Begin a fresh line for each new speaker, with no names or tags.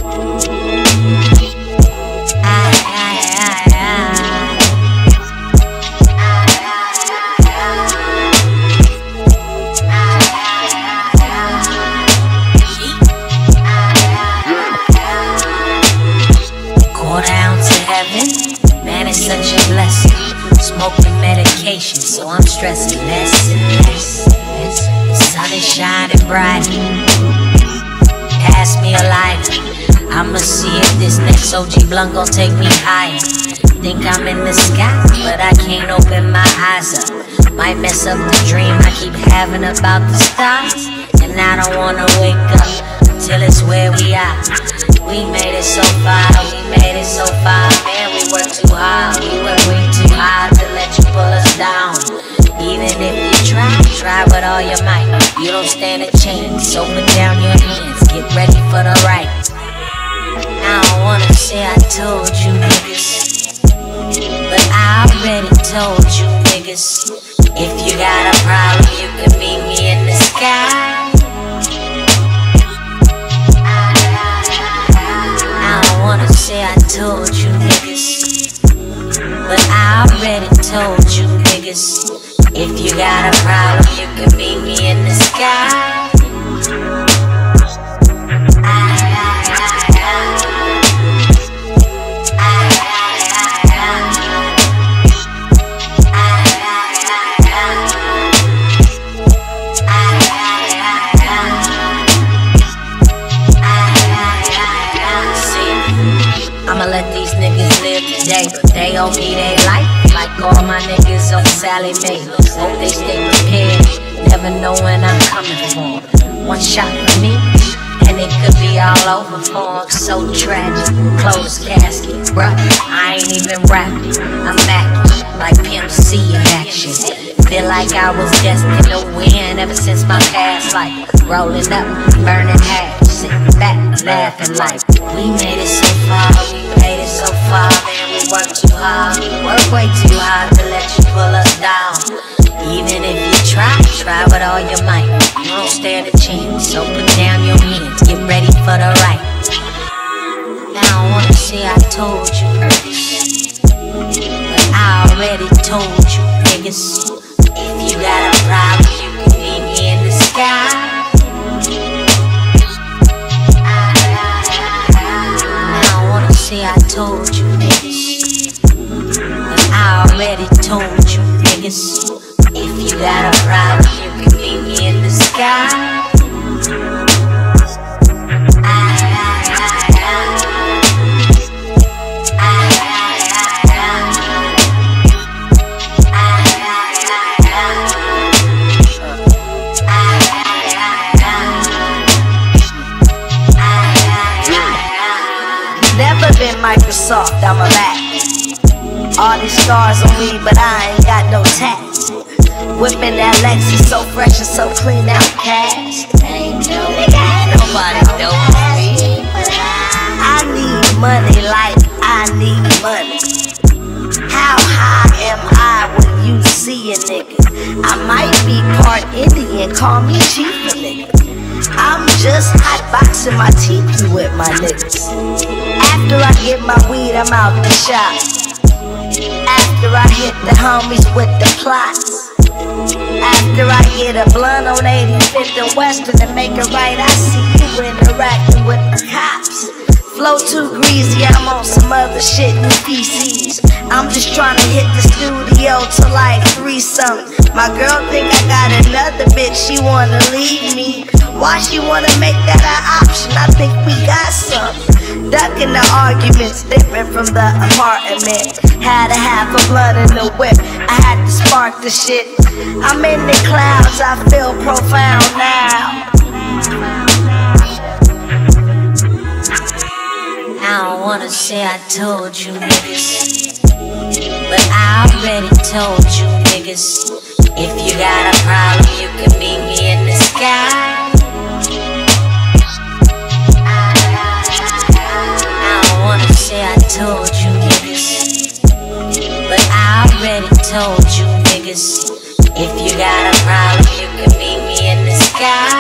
Man, it's such a blessing. Smoking medication, so I'm stressing less and less. The sun is shining bright. Pass me a lighter. I'ma see if this next OG blunt gon' take me higher. Think I'm in the sky, but I can't open my eyes up. Might mess up the dream I keep having about the stars. And I don't wanna wake up till it's where we are. We made it so far, we made it so far. Man, we worked too hard, we worked way too hard to let you pull us down. Even if you try with all your might, you don't stand a chance. So put down your hands, get ready for the right. I don't wanna say I told you niggas, but I already told you niggas. If you got a problem, you can meet me in the sky. Wanna say I told you niggas, but I already told you niggas. If you got a problem, you can meet me in the sky. I'ma let these niggas live today, but they owe me their life, like all my niggas on Sally Mae. Hope they stay prepared, never know when I'm coming for them. One shot for me, and it could be all over for them. So tragic, closed casket, bruh, I ain't even rapping. I'm acting like Pimp C in action. Feel like I was destined to win ever since my past life. Rolling up, burning hash, sitting back, laughing like we made it so far, we made it so far. Man, we worked too hard, we worked way too hard to let you pull us down. Even if you try with all your might, you don't stand a chance. So put down your hands, get ready for the right. Now I wanna say I told you niggas, but I already told you niggas. If you got a problem, you can meet me in the sky. Say I told you niggas, but I already told you niggas. If you got a problem, you can meet me in the sky.
Never been Microsoft, I'm a Mac. All these scars on me, but I ain't got no tats. Whipping that Lexus so fresh and so clean out cast. Ain't nobody know me. I need money like I need money. How high am I when you see a nigga? I might be part Indian, call me chief a nigga. I'm just hotboxing my teeth with my niggas. After I get my weed, I'm out the shop. After I hit the homies with the plots. After I get a blunt on 85th and Western and make it right, I see you interacting with the cops. Flow too greasy, I'm on some other shit in PCs. I'm just trying to hit the studio till like 3-something. My girl think I got another bitch, she wanna leave me. Why she wanna make that an option? I think we got something. Ducking the arguments, different from the apartment. Had to have a blunt in the whip, I had to spark the shit. I'm in the clouds, I feel profound now.
I don't wanna say I told you niggas, but I already told you niggas. If you got a problem, you can meet me in the sky. I don't wanna say I told you niggas, but I already told you niggas. If you got a problem, you can meet me in the sky.